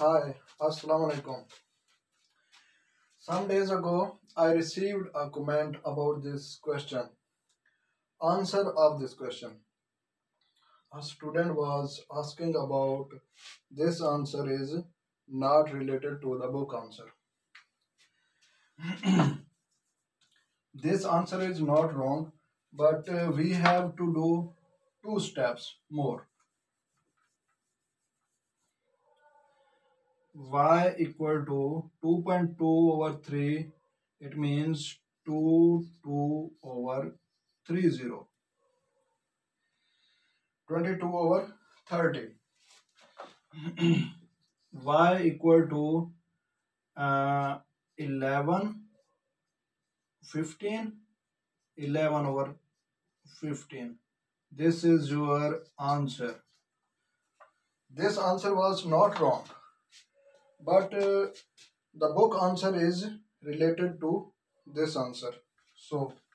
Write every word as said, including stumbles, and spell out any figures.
Hi, Assalamu alaikum. Some days ago, I received a comment about this question. Answer of this question. A student was asking about this answer is not related to the book answer. This answer is not wrong, but uh, we have to do two steps more. Y equal to two point two over three, it means two, two over three zero. twenty-two over thirty. Y equal to uh, eleven, fifteen, eleven over fifteen. This is your answer. This answer was not wrong, but uh, the book answer is related to this answer. So